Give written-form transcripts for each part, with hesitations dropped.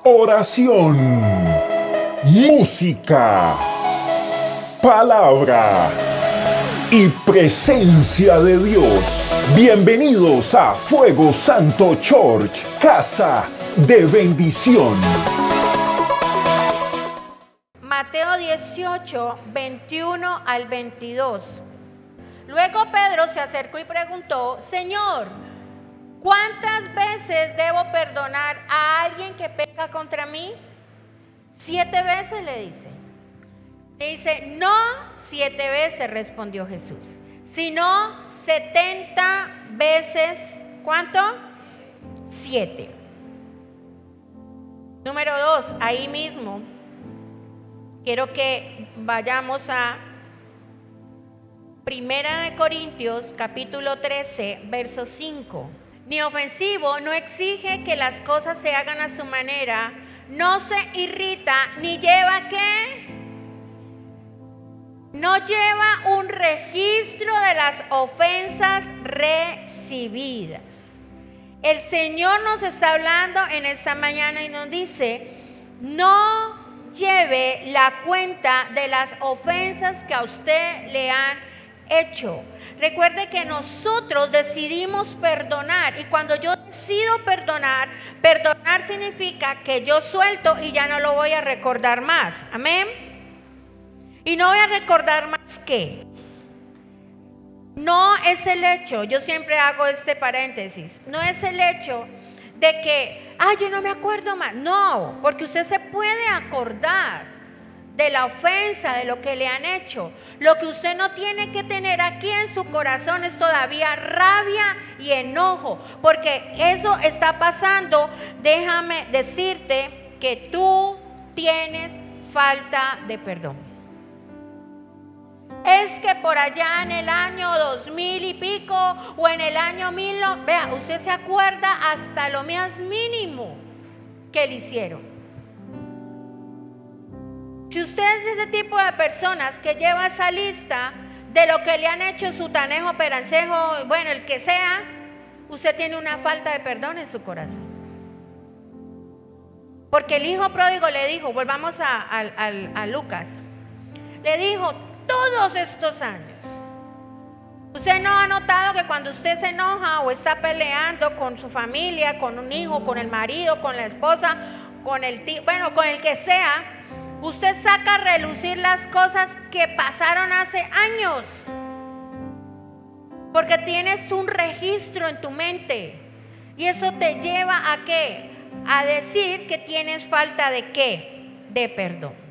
oración, música, palabra y presencia de Dios. Bienvenidos a Fuego Santo Church, casa de bendición. Mateo 18, 21 al 22. Luego Pedro se acercó y preguntó: Señor, ¿cuántas veces debo perdonar a alguien que peca contra mí? 7 veces, le dice. Le dice: no 7 veces, respondió Jesús, sino 70 veces. ¿Cuánto? 7. Número 2, ahí mismo quiero que vayamos a Primera de Corintios capítulo 13, verso 5. Ni ofensivo, no exige que las cosas se hagan a su manera, no se irrita, ni lleva ¿qué? No lleva un registro de las ofensas recibidas. El Señor nos está hablando en esta mañana y nos dice: no lleve la cuenta de las ofensas que a usted le han hecho. Recuerde que nosotros decidimos perdonar, y cuando yo decido perdonar, perdonar significa que yo suelto y ya no lo voy a recordar más. Amén. Y no voy a recordar más que no es el hecho, yo siempre hago este paréntesis, no es el hecho de que yo no me acuerdo más. No, porque usted se puede acordar de la ofensa, de lo que le han hecho. Lo que usted no tiene que tener aquí en su corazón es todavía rabia y enojo, porque eso está pasando. Déjame decirte que tú tienes falta de perdón. Es que por allá en el año 2000 y pico o en el año 1000, vea, usted se acuerda hasta lo más mínimo que le hicieron. Si usted es ese tipo de personas que lleva esa lista de lo que le han hecho, su tanejo, perancejo, bueno, el que sea, usted tiene una falta de perdón en su corazón. Porque el hijo pródigo le dijo, volvamos a Lucas, le dijo: todos estos años, usted no ha notado que cuando usted se enoja o está peleando con su familia, con un hijo, con el marido, con la esposa, con el tío, bueno, con el que sea, usted saca a relucir las cosas que pasaron hace años, porque tienes un registro en tu mente, y eso te lleva a ¿qué? A decir que tienes falta de ¿qué? De perdón.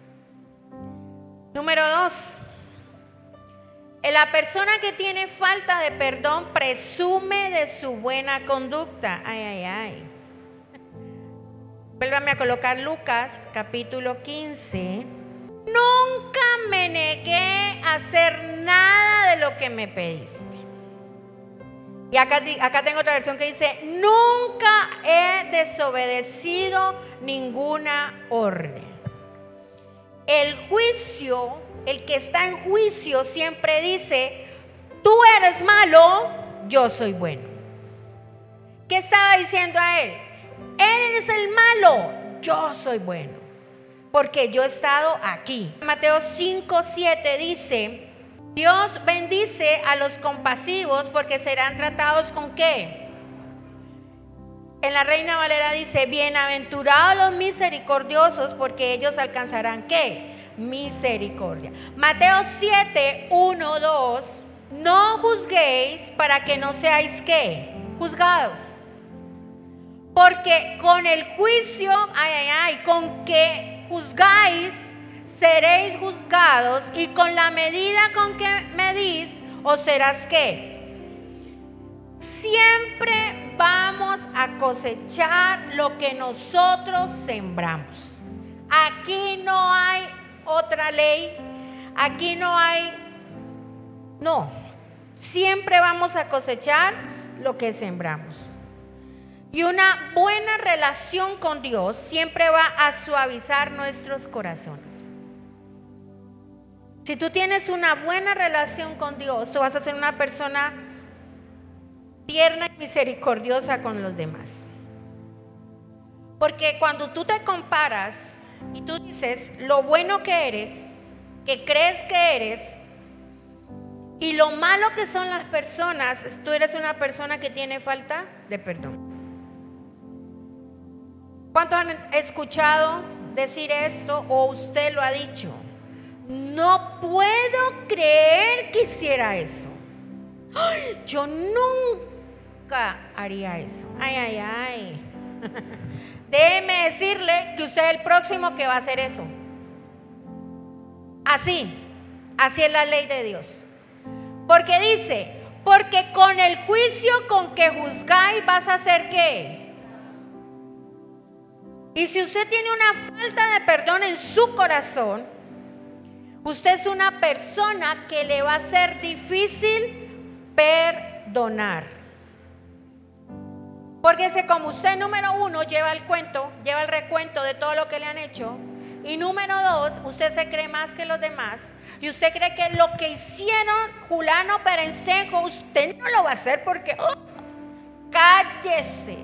Número 2, la persona que tiene falta de perdón presume de su buena conducta. Vuélvame a colocar Lucas capítulo 15. Nunca me negué a hacer nada de lo que me pediste. Y acá tengo otra versión que dice: nunca he desobedecido ninguna orden. El juicio, el que está en juicio siempre dice: tú eres malo, yo soy bueno. ¿Qué estaba diciendo a él? Él es el malo, yo soy bueno, porque yo he estado aquí. Mateo 5, 7 dice: Dios bendice a los compasivos porque serán tratados ¿con qué? En la Reina Valera dice: bienaventurados los misericordiosos porque ellos alcanzarán ¿qué? Misericordia. Mateo 7, 1, 2: no juzguéis para que no seáis ¿qué? Juzgados. Porque con el juicio, con que juzgáis, seréis juzgados, y con la medida con que medís, os serás ¿qué? Siempre vamos a cosechar lo que nosotros sembramos. Aquí no hay otra ley, aquí no hay, no, siempre vamos a cosechar lo que sembramos. Y una buena relación con Dios siempre va a suavizar nuestros corazones. Si tú tienes una buena relación con Dios, tú vas a ser una persona tierna y misericordiosa con los demás. Porque cuando tú te comparas y tú dices lo bueno que eres, que crees que eres, y lo malo que son las personas, tú eres una persona que tiene falta de perdón. ¿Cuántos han escuchado decir esto o usted lo ha dicho? No puedo creer que hiciera eso. ¡Ay, yo nunca haría eso! ¡Ay, ay, ay! Déjeme decirle que usted es el próximo que va a hacer eso. Así es la ley de Dios. Porque dice, porque con el juicio con que juzgáis vas a hacer ¿qué? Y si usted tiene una falta de perdón en su corazón, usted es una persona que le va a ser difícil perdonar. Porque como usted, número uno, lleva el recuento de todo lo que le han hecho. Y número dos, usted se cree más que los demás. Y usted cree que lo que hicieron Julano Perencejo, usted no lo va a hacer porque cállese.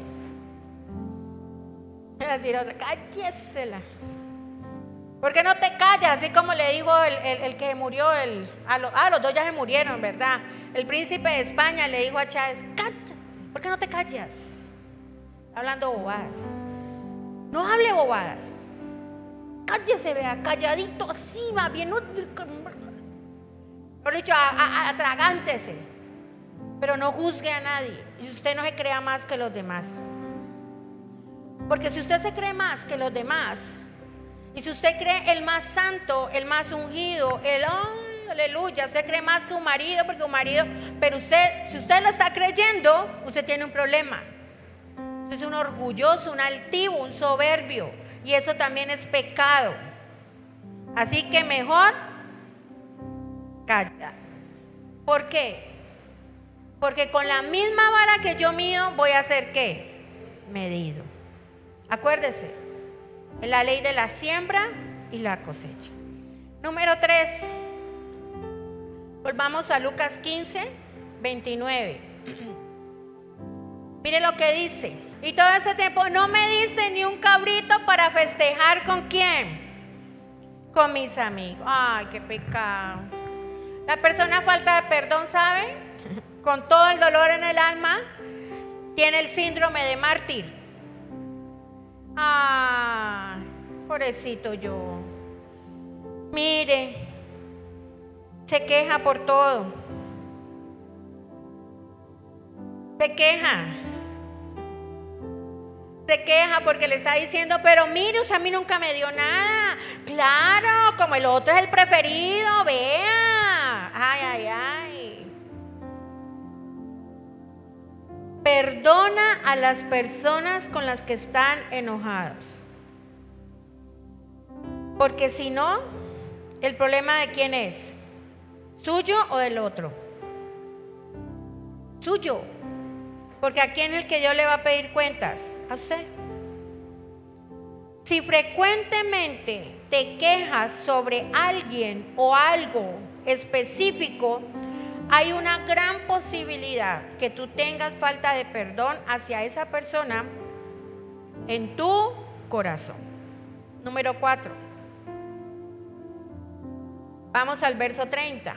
Voy a decir otra, cállesela. ¿Por qué no te callas? Así como le digo el que murió, los dos ya se murieron, ¿verdad? El príncipe de España le dijo a Chávez, cállate, ¿por qué no te callas? Hablando bobadas. No hable bobadas. Cállese, vea, calladito, así va bien. Por dicho, atragántese. Pero no juzgue a nadie. Y usted no se crea más que los demás. Porque si usted se cree más que los demás, y si usted cree el más santo, el más ungido, aleluya, usted cree más que un marido, pero usted, si usted lo está creyendo, usted tiene un problema. Usted es un orgulloso, un altivo, un soberbio, y eso también es pecado. Así que mejor calla. ¿Por qué? Porque con la misma vara que yo mido, voy a ser ¿qué? Medido. Acuérdese, es la ley de la siembra y la cosecha. Número 3. Volvamos a Lucas 15, 29. Mire lo que dice. Y todo ese tiempo no me diste ni un cabrito para festejar ¿con quién? Con mis amigos. Ay, qué pecado. La persona falta de perdón, ¿sabe? Con todo el dolor en el alma, tiene el síndrome de mártir. Ay, pobrecito yo. Mire, se queja por todo. Se queja porque le está diciendo, pero mire, usted a mí nunca me dio nada. Claro, como el otro es el preferido, vea. Ay, ay, ay. Perdona a las personas con las que están enojados. Porque si no, ¿el problema de quién es? ¿Suyo o del otro? Suyo. Porque ¿a quién es el que Dios le va a pedir cuentas? A usted. Si frecuentemente te quejas sobre alguien o algo específico, hay una gran posibilidad que tú tengas falta de perdón hacia esa persona en tu corazón. Número 4. Vamos al verso 30.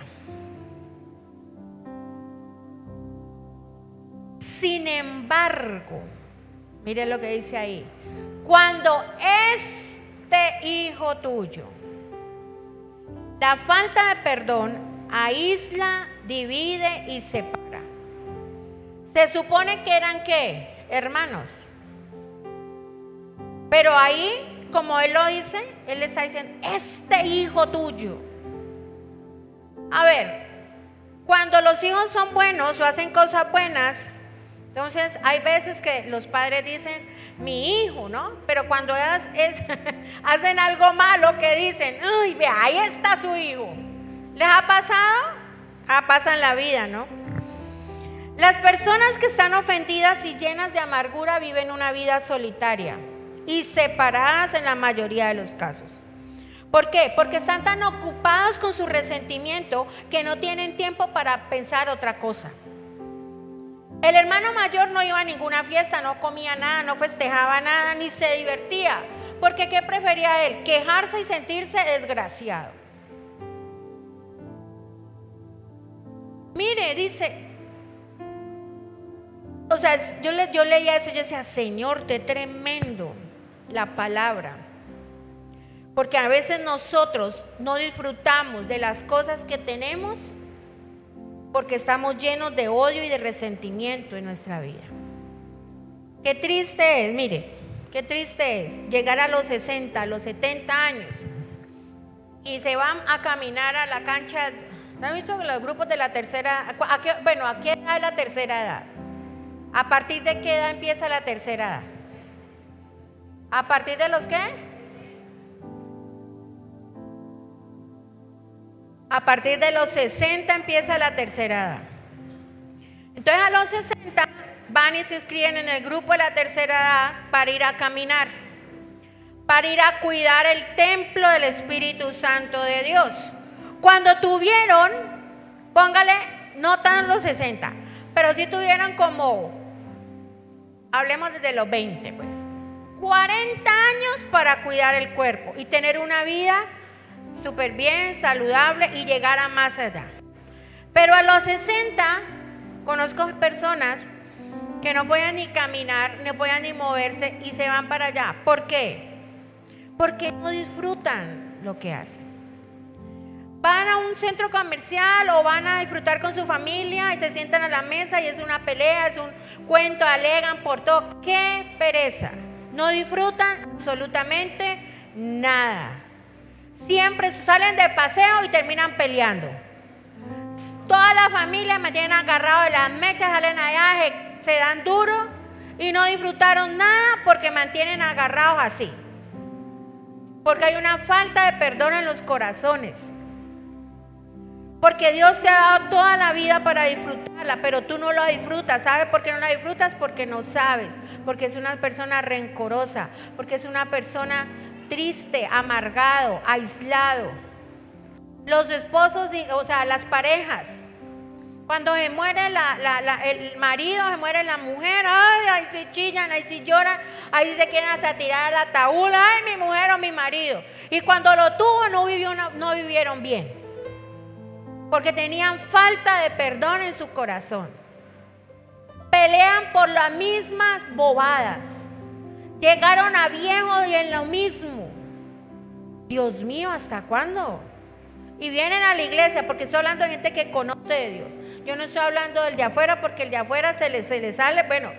Sin embargo, mire lo que dice ahí. Cuando este hijo tuyo, la falta de perdón aísla, divide y separa. Se supone que eran ¿qué? Hermanos. Pero ahí, como él lo dice, él le está diciendo, este hijo tuyo. A ver, cuando los hijos son buenos o hacen cosas buenas, entonces hay veces que los padres dicen, mi hijo, ¿no? Pero cuando hacen algo malo que dicen, uy, ve, ahí está su hijo. ¿Les ha pasado? Pasa en la vida, ¿no? Las personas que están ofendidas y llenas de amargura viven una vida solitaria y separadas en la mayoría de los casos. ¿Por qué? Porque están tan ocupados con su resentimiento que no tienen tiempo para pensar otra cosa. El hermano mayor no iba a ninguna fiesta, no comía nada, no festejaba nada, ni se divertía. Porque ¿qué prefería él? Quejarse y sentirse desgraciado. Mire, dice, o sea, yo leía eso y yo decía, Señor, qué tremendo la palabra. Porque a veces nosotros no disfrutamos de las cosas que tenemos porque estamos llenos de odio y de resentimiento en nuestra vida. Qué triste es, mire, qué triste es llegar a los 60, a los 70 años y se van a caminar a la cancha. ¿Han visto los grupos de la tercera? ¿A qué edad es la tercera edad? ¿A partir de qué edad empieza la tercera edad? ¿A partir de los qué? A partir de los 60 empieza la tercera edad. Entonces a los 60 van y se inscriben en el grupo de la tercera edad para ir a caminar, para ir a cuidar el templo del Espíritu Santo de Dios. Cuando tuvieron, póngale, no tan los 60, pero sí tuvieron como, hablemos desde los 20 pues, 40 años para cuidar el cuerpo y tener una vida súper bien, saludable y llegar a más allá. Pero a los 60 conozco personas que no podían ni caminar, no podían ni moverse y se van para allá. ¿Por qué? Porque no disfrutan lo que hacen. Van a un centro comercial o van a disfrutar con su familia y se sientan a la mesa y es una pelea, es un cuento, alegan por todo. ¡Qué pereza! No disfrutan absolutamente nada. Siempre salen de paseo y terminan peleando. Toda la familia me tienen agarrado de las mechas, salen allá, se dan duro y no disfrutaron nada porque mantienen agarrados así. Porque hay una falta de perdón en los corazones. Porque Dios te ha dado toda la vida para disfrutarla, pero tú no la disfrutas. ¿Sabes por qué no la disfrutas? Porque no sabes, porque es una persona rencorosa, porque es una persona triste, amargado, aislado. Los esposos, o sea, las parejas, cuando se muere el marido, se muere la mujer, ay, ahí se chillan, ahí se lloran, ahí se quieren hasta tirar al ataúd, ay, mi mujer o mi marido. Y cuando lo tuvo no vivieron bien, porque tenían falta de perdón en su corazón. Pelean por las mismas bobadas. Llegaron a viejos y en lo mismo. Dios mío, ¿hasta cuándo? Y vienen a la iglesia, porque estoy hablando de gente que conoce de Dios. Yo no estoy hablando del de afuera, porque el de afuera se le sale, bueno,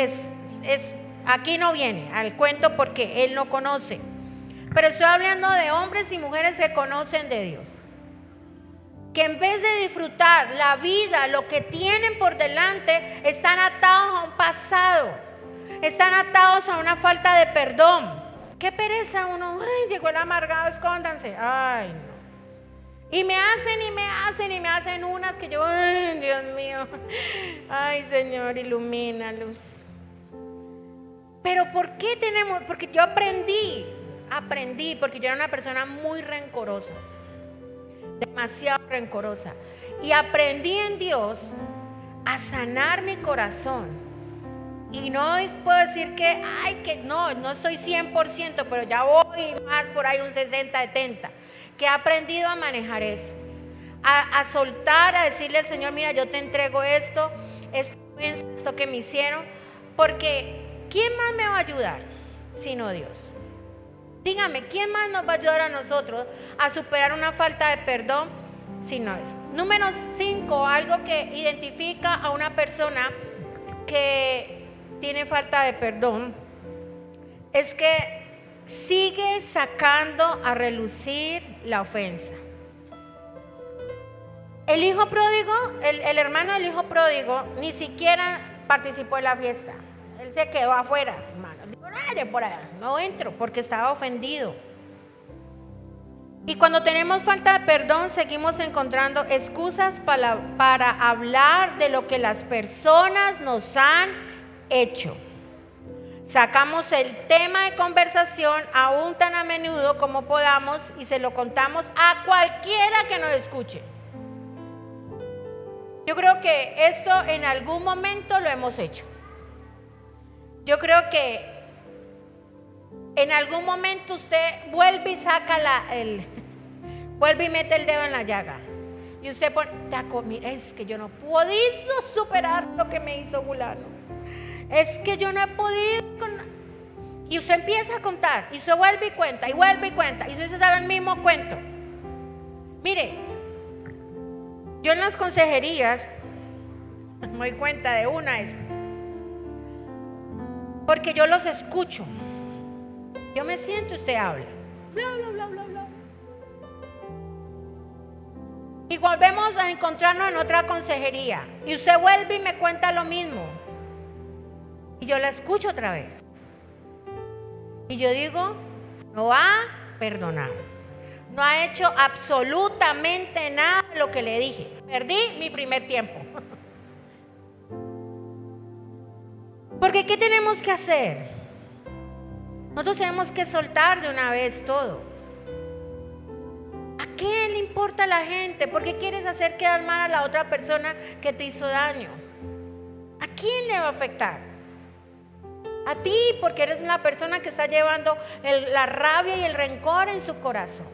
aquí no viene al cuento porque él no conoce. Pero estoy hablando de hombres y mujeres que conocen de Dios, que en vez de disfrutar la vida, lo que tienen por delante, están atados a un pasado. Están atados a una falta de perdón. Qué pereza uno, ay, llegó el amargado, escóndanse. Ay, no. Y me hacen unas que yo, ay, Dios mío. Ay, Señor, ilumínalos. Pero ¿por qué tenemos? Porque yo aprendí, porque yo era una persona muy rencorosa, demasiado rencorosa. Y aprendí en Dios a sanar mi corazón. Y no puedo decir que no estoy 100%, pero ya voy más por ahí un 60, 70, que he aprendido a manejar eso, a soltar, a decirle al Señor, mira, yo te entrego esto que me hicieron, porque ¿quién más me va a ayudar sino Dios? Dígame, ¿quién más nos va a ayudar a nosotros a superar una falta de perdón sino eso? Número 5, algo que identifica a una persona que tiene falta de perdón, es que sigue sacando a relucir la ofensa. El hijo pródigo, el hermano del hijo pródigo, ni siquiera participó en la fiesta. Él se quedó afuera, hermano. Digo, no, por allá, no entro, porque estaba ofendido. Y cuando tenemos falta de perdón, seguimos encontrando excusas para hablar de lo que las personas nos han hecho. Sacamos el tema de conversación aún tan a menudo como podamos y se lo contamos a cualquiera que nos escuche. Yo creo que esto en algún momento lo hemos hecho. Yo creo que en algún momento usted vuelve y saca vuelve y mete el dedo en la llaga. Y usted pone, mira, es que yo no he podido superar lo que me hizo fulano. Es que yo no he podido. Y usted empieza a contar, y usted vuelve y cuenta, y vuelve y cuenta, y usted se sabe el mismo cuento. Mire, yo en las consejerías me doy cuenta de una porque yo los escucho. Yo me siento, usted habla, bla, bla, bla, bla, bla. Y volvemos a encontrarnos en otra consejería, y usted vuelve y me cuenta lo mismo, y yo la escucho otra vez. Y yo digo, no ha perdonado, no ha hecho absolutamente nada de lo que le dije. Perdí mi primer tiempo. Porque ¿qué tenemos que hacer? Nosotros tenemos que soltar de una vez todo. ¿A qué le importa a la gente? ¿Por qué quieres hacer quedar mal a la otra persona que te hizo daño? ¿A quién le va a afectar? A ti, porque eres una persona que está llevando la rabia y el rencor en su corazón.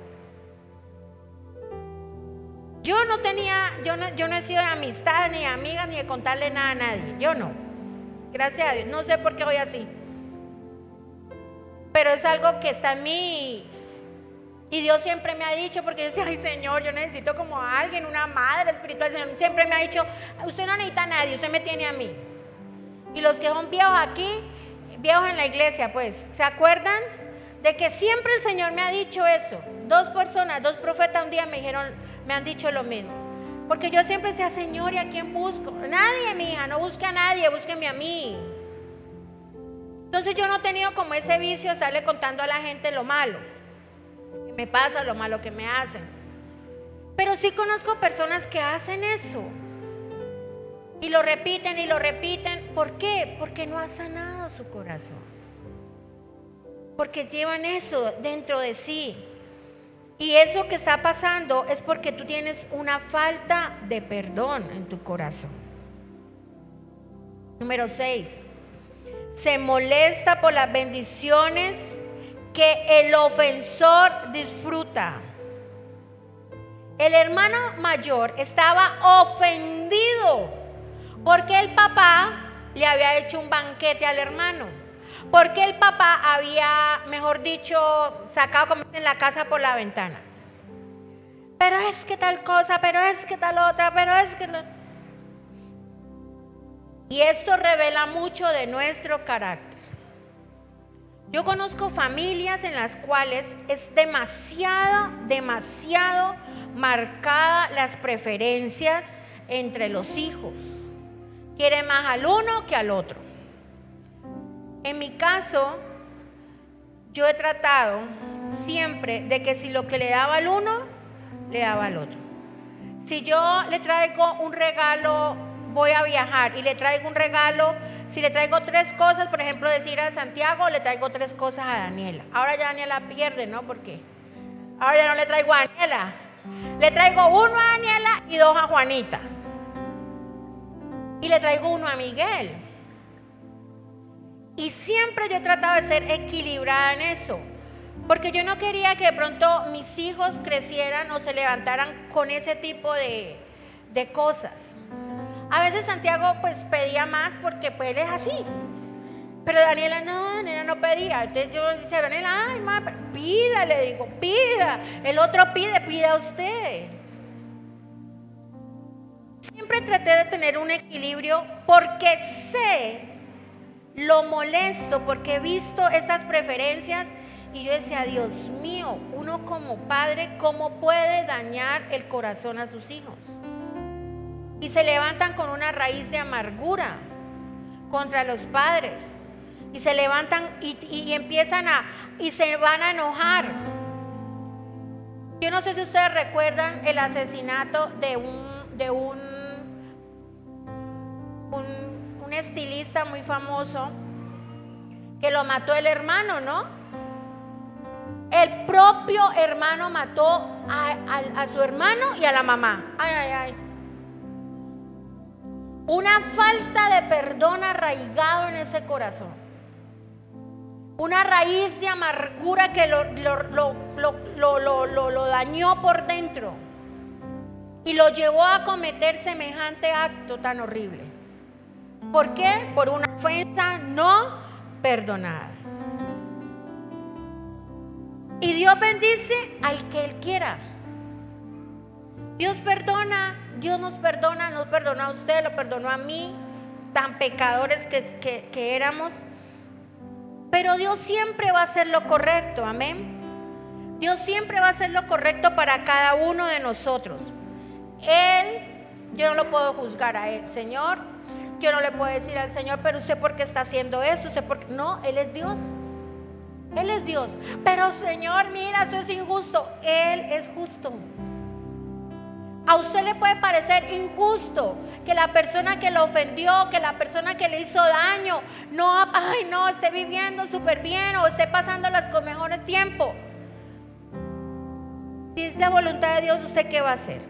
Yo no he sido de amistad, ni de amiga, ni de contarle nada a nadie. Yo no. Gracias a Dios. No sé por qué voy así. Pero es algo que está en mí. Y Dios siempre me ha dicho, porque yo decía, ay Señor, yo necesito como a alguien, una madre espiritual. Señor siempre me ha dicho, usted no necesita a nadie, usted me tiene a mí. Y los que son viejos aquí, viejos en la iglesia, pues, ¿se acuerdan? De que siempre el Señor me ha dicho eso. Dos profetas un día me han dicho lo mismo. Porque yo siempre decía, Señor, ¿y a quién busco? Nadie, mi hija, no busque a nadie, búsqueme a mí. Entonces yo no he tenido como ese vicio de estarle contando a la gente lo malo que me pasa, lo malo que me hacen. Pero sí conozco personas que hacen eso. Y lo repiten y lo repiten. ¿Por qué? Porque no ha sanado su corazón. Porque llevan eso dentro de sí. Y eso que está pasando es porque tú tienes una falta de perdón en tu corazón. Número 6. Se molesta por las bendiciones que el ofensor disfruta. El hermano mayor estaba ofendido porque el papá le había hecho un banquete al hermano. Porque el papá había, mejor dicho, sacado, como dicen, la casa por la ventana. Pero es que tal cosa, pero es que tal otra, pero es que no. Y esto revela mucho de nuestro carácter. Yo conozco familias en las cuales es demasiado marcada las preferencias entre los hijos. Quiere más al uno que al otro. En mi caso, yo he tratado siempre de que si lo que le daba al uno, le daba al otro. Si yo le traigo un regalo, voy a viajar y le traigo un regalo, si le traigo 3 cosas, por ejemplo, decir a Santiago, le traigo 3 cosas a Daniela. Ahora ya Daniela pierde, ¿no? Porque ahora ya no le traigo a Daniela. Le traigo 1 a Daniela y 2 a Juanita. Y le traigo 1 a Miguel. Y siempre yo he tratado de ser equilibrada en eso, porque yo no quería que de pronto mis hijos crecieran o se levantaran con ese tipo de cosas. A veces Santiago pues pedía más porque pues él es así, pero Daniela no pedía. Entonces yo decía, Daniela, ay mamá, pida, le digo, pida. El otro pida usted. Siempre traté de tener un equilibrio porque sé lo molesto, porque he visto esas preferencias y yo decía, Dios mío, uno como padre, ¿cómo puede dañar el corazón a sus hijos? Y se levantan con una raíz de amargura contra los padres y se levantan y empiezan y se van a enojar. Yo no sé si ustedes recuerdan el asesinato de un estilista muy famoso que lo mató el hermano, ¿no? El propio hermano mató a su hermano y a la mamá. Ay. Una falta de perdón arraigado en ese corazón. Una raíz de amargura que lo dañó por dentro y lo llevó a cometer semejante acto tan horrible. ¿Por qué? Por una ofensa no perdonada. Y Dios bendice al que Él quiera. Dios perdona, Dios nos perdonó a usted, lo perdonó a mí, tan pecadores que éramos. Pero Dios siempre va a hacer lo correcto, amén. Dios siempre va a hacer lo correcto para cada uno de nosotros. Yo no lo puedo juzgar a Él, Señor. Yo no le puedo decir al Señor, pero usted por qué está haciendo eso, no, Él es Dios. Él es Dios. Pero Señor, mira, esto es injusto. Él es justo. A usted le puede parecer injusto que la persona que lo ofendió, que la persona que le hizo daño, no esté viviendo súper bien o esté pasándolas con mejores tiempos. Si es la voluntad de Dios, ¿usted qué va a hacer?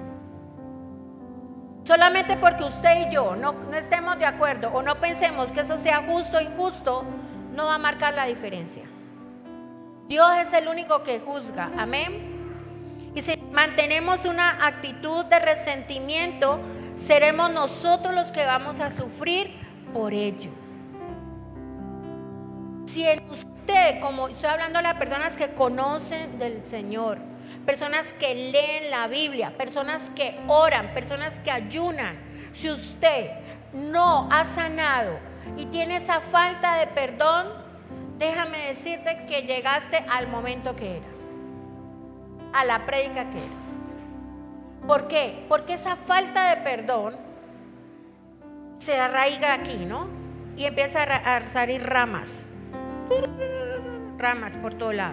Solamente porque usted y yo no estemos de acuerdo o no pensemos que eso sea justo o injusto, no va a marcar la diferencia. Dios es el único que juzga, amén. Y si mantenemos una actitud de resentimiento, seremos nosotros los que vamos a sufrir por ello. Si en usted, como estoy hablando a las personas que conocen del Señor, personas que leen la Biblia, personas que oran, personas que ayunan, si usted no ha sanado y tiene esa falta de perdón, déjame decirte que llegaste al momento que era, a la prédica que era. ¿Por qué? Porque esa falta de perdón se arraiga aquí, ¿no? Y empieza a salir ramas por todo lado.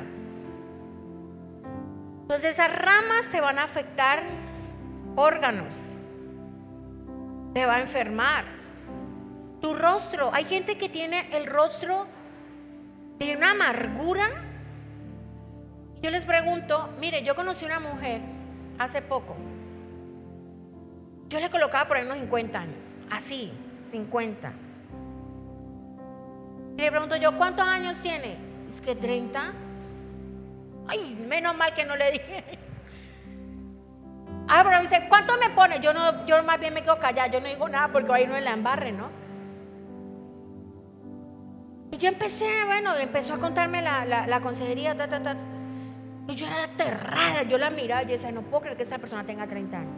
Entonces esas ramas te van a afectar órganos, te va a enfermar tu rostro. Hay gente que tiene el rostro de una amargura. Yo les pregunto, mire, yo conocí una mujer hace poco. Yo le colocaba por ahí unos 50 años, así, 50. Y le pregunto yo, ¿cuántos años tiene? Es que 30. Ay, menos mal que no le dije. Pero me dice, ¿cuánto me pone? Yo más bien me quedo callada, yo no digo nada porque ahí no es la embarre, ¿no? Y yo empezó a contarme la consejería, y yo era aterrada, yo la miraba y yo decía, no puedo creer que esa persona tenga 30 años.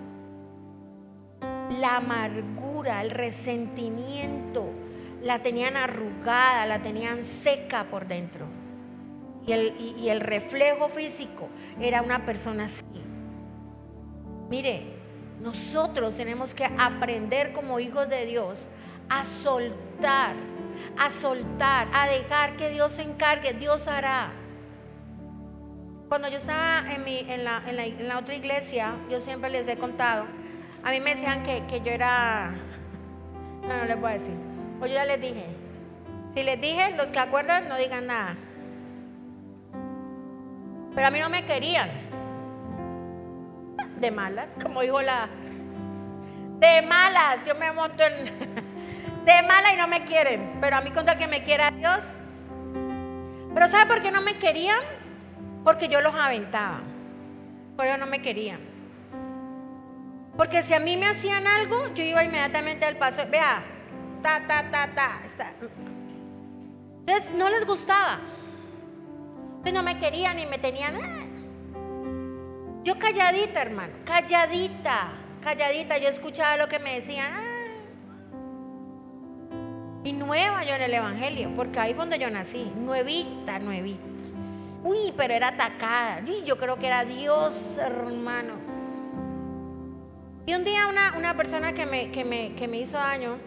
La amargura, el resentimiento, la tenían arrugada, la tenían seca por dentro. Y el reflejo físico era una persona así. Mire, nosotros tenemos que aprender como hijos de Dios a soltar, a dejar que Dios se encargue. Dios hará. Cuando yo estaba en la otra iglesia, yo siempre les he contado, a mí me decían que yo era, no les voy a decir, o yo ya les dije. Si les dije, los que acuerdan no digan nada. Pero a mí no me querían. De malas, como dijo de malas, yo me monto de mala y no me quieren. Pero a mí con tal que me quiera Dios. Pero ¿sabe por qué no me querían? Porque yo los aventaba. Por eso no me querían. Porque si a mí me hacían algo, yo iba inmediatamente al paso. Vea, Entonces no les gustaba. Entonces no me querían y me tenían. Yo calladita, hermano, calladita. Yo escuchaba lo que me decían. Y nueva yo en el evangelio, porque ahí fue donde yo nací, nuevita. Uy, pero era atacada. Uy, yo creo que era Dios, hermano. Y un día una persona que me hizo daño,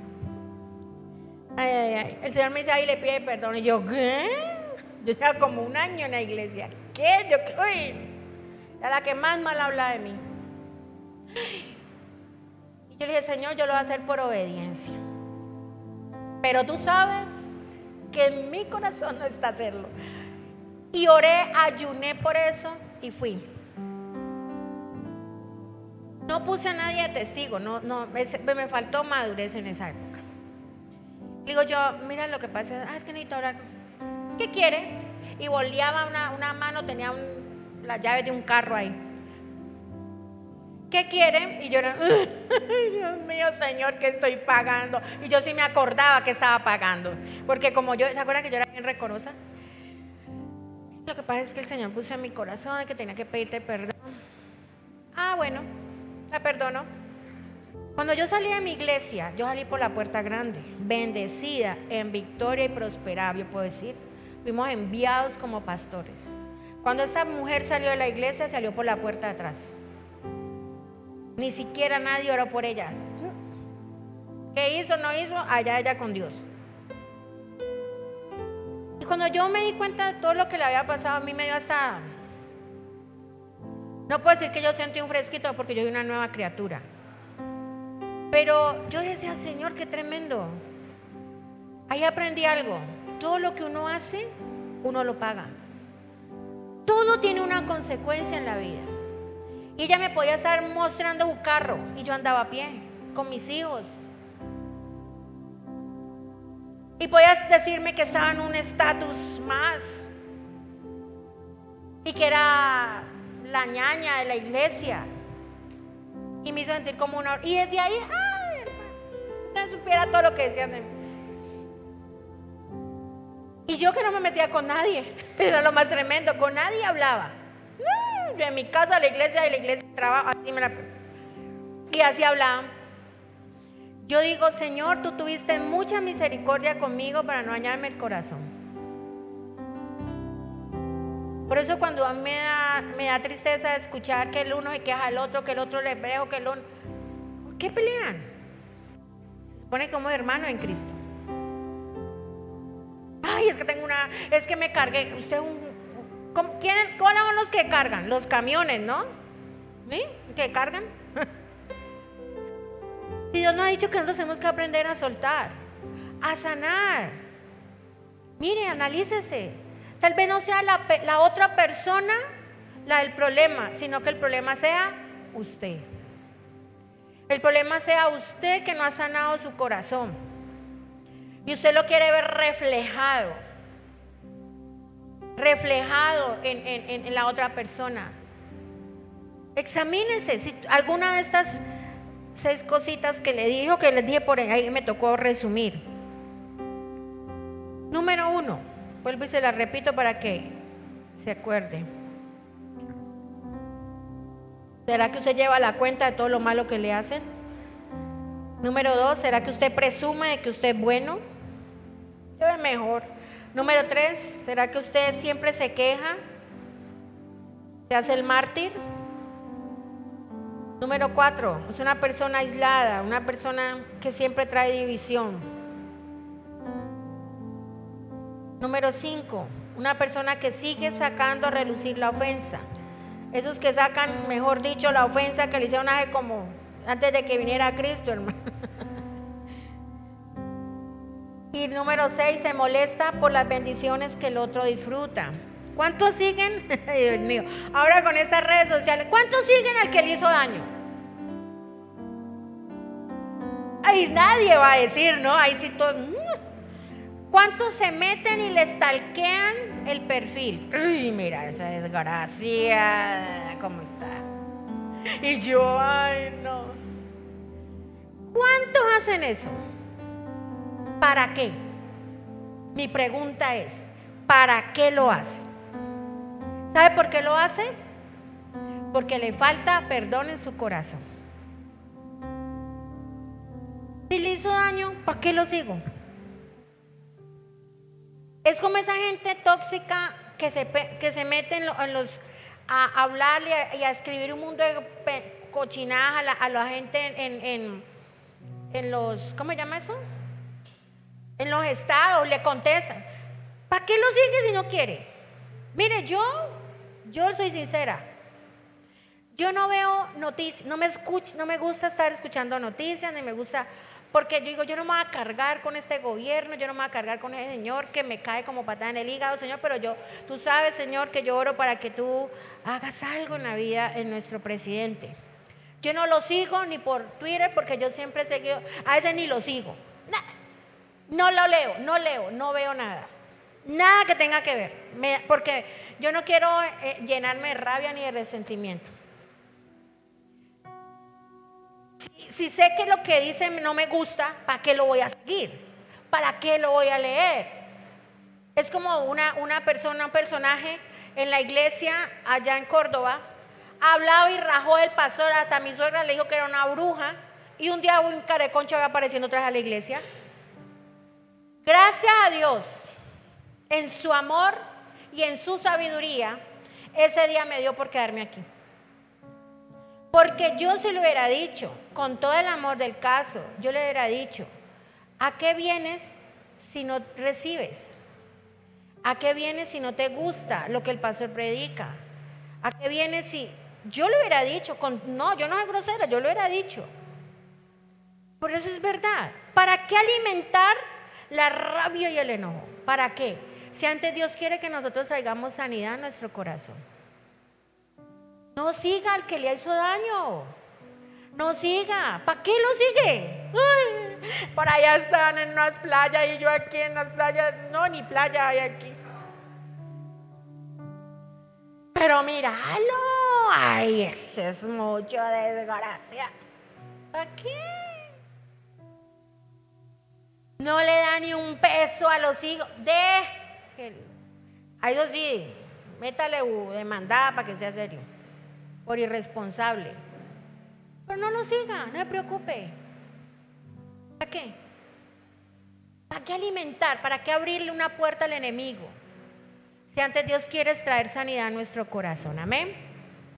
el Señor me dice, ahí le pide perdón. Y yo, ¿qué? Yo tenía como un año en la iglesia. ¿Qué? Uy, era la que más mal habla de mí. Y yo le dije, Señor, yo lo voy a hacer por obediencia. Pero tú sabes que en mi corazón no está hacerlo. Y oré, ayuné por eso y fui. No puse a nadie de testigo, me faltó madurez en esa época. Digo yo, mira lo que pasa, es que necesito hablar. ¿Qué quiere? Y boleaba una mano, tenía la llave de un carro ahí. ¿Qué quiere? Y yo era, Dios mío, Señor, ¿qué estoy pagando? Y yo sí me acordaba que estaba pagando, porque como yo, ¿se acuerdan que yo era bien recorosa? Lo que pasa es que el Señor puso en mi corazón que tenía que pedirte perdón. Bueno, la perdono. Cuando yo salí de mi iglesia, yo salí por la puerta grande, bendecida, en victoria y prosperada, yo puedo decir. Fuimos enviados como pastores. Cuando esta mujer salió de la iglesia, salió por la puerta de atrás. Ni siquiera nadie oró por ella. ¿Qué hizo? No hizo, allá ella con Dios. Y cuando yo me di cuenta de todo lo que le había pasado, a mí me dio hasta... No puedo decir que yo sentí un fresquito porque yo soy una nueva criatura. Pero yo decía, Señor, qué tremendo. Ahí aprendí algo. Todo lo que uno hace, uno lo paga. Todo tiene una consecuencia en la vida. Y ella me podía estar mostrando un carro y yo andaba a pie con mis hijos. Y podías decirme que estaba en un estatus más y que era la ñaña de la iglesia. Y me hizo sentir como una... Y desde ahí, no supiera todo lo que decían de mí. Y yo que no me metía con nadie, era lo más tremendo, con nadie hablaba. De mi casa a la iglesia y la iglesia trabajo, y así hablaban. Yo digo, Señor, tú tuviste mucha misericordia conmigo para no dañarme el corazón. Por eso cuando a mí me da tristeza escuchar que el uno se queja al otro, que el otro le brejo, que el uno... ¿Por qué pelean? Se supone como hermano en Cristo. Es que tengo es que me cargué. Usted ¿cuáles son los que cargan? Los camiones, ¿no? ¿Sí? ¿Que cargan? Si Dios nos ha dicho que nosotros tenemos que aprender a soltar, a sanar. Mire, analícese. Tal vez no sea la otra persona la del problema, sino que el problema sea usted. El problema sea usted que no ha sanado su corazón. Y usted lo quiere ver reflejado en la otra persona. Examínese si alguna de estas 6 cositas que le dijo, que les dije por ahí, me tocó resumir. Número 1, vuelvo y se la repito para que se acuerde. ¿Será que usted lleva la cuenta de todo lo malo que le hacen? Número 2, ¿será que usted presume de que usted es bueno? Yo es mejor. Número 3, ¿será que usted siempre se queja? ¿Se hace el mártir? Número 4, es una persona aislada, una persona que siempre trae división. Número 5, una persona que sigue sacando a relucir la ofensa. Esos que sacan, mejor dicho, la ofensa que le hicieron hace como antes de que viniera Cristo, hermano. Y número 6, se molesta por las bendiciones que el otro disfruta. ¿Cuántos siguen? Dios mío, ahora con estas redes sociales, ¿cuántos siguen al que le hizo daño? Ahí nadie va a decir, ¿no? Ahí sí todos. ¿Cuántos se meten y le stalkean el perfil? Uy, mira esa desgraciada, ¿cómo está? Y yo, ay, no. ¿Cuántos hacen eso? ¿Para qué? Mi pregunta es, ¿para qué lo hace? ¿Sabe por qué lo hace? Porque le falta perdón en su corazón. Si le hizo daño, ¿para qué lo sigo? Es como esa gente tóxica que se mete a hablar y a escribir un mundo de cochinadas a la gente en los, ¿cómo se llama eso? En los estados, le contestan. ¿Para qué lo sigue si no quiere? Mire, yo soy sincera. Yo no veo noticias, no me gusta estar escuchando noticias, ni me gusta, porque yo digo, yo no me voy a cargar con este gobierno, yo no me voy a cargar con ese señor que me cae como patada en el hígado, Señor, pero tú sabes, Señor, que yo oro para que tú hagas algo en la vida de nuestro presidente. Yo no lo sigo ni por Twitter porque yo siempre he seguido, a veces ni lo sigo. No lo leo, no veo nada. Nada que tenga que ver, porque yo no quiero llenarme de rabia ni de resentimiento. Si sé que lo que dice no me gusta, ¿para qué lo voy a seguir? ¿Para qué lo voy a leer? Es como un personaje en la iglesia allá en Córdoba, hablaba y rajó del pastor, hasta mi suegra le dijo que era una bruja, y un día un careconcho va apareciendo otra vez a la iglesia. Gracias a Dios, en su amor y en su sabiduría, ese día me dio por quedarme aquí. Porque yo se lo hubiera dicho, con todo el amor del caso, yo le hubiera dicho, ¿a qué vienes si no recibes? ¿A qué vienes si no te gusta lo que el pastor predica? ¿A qué vienes si...? Yo le hubiera dicho, no, yo no soy grosera, yo lo hubiera dicho. Por eso es verdad. ¿Para qué alimentar la rabia y el enojo? ¿Para qué? Si antes Dios quiere que nosotros traigamos sanidad a nuestro corazón. No siga al que le hizo daño. No siga. ¿Para qué lo sigue? Ay, por allá están en unas playas y yo aquí en las playas. No, ni playa hay aquí. Pero míralo. Ay, ese es mucho desgracia. ¿Para qué? No le da ni un peso a los hijos. Déjelo. A eso sí, métale demandada para que sea serio. Por irresponsable. Pero no lo siga, no se preocupe. ¿Para qué? ¿Para qué alimentar? ¿Para qué abrirle una puerta al enemigo? Si antes Dios quiere traer sanidad a nuestro corazón. Amén.